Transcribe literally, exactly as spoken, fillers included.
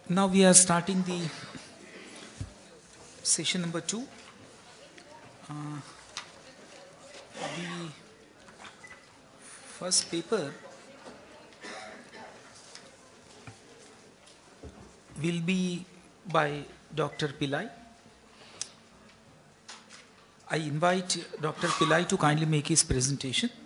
Now we are starting the session number two. Uh, the first paper will be by Doctor Pillai. I invite Doctor Pillai to kindly make his presentation.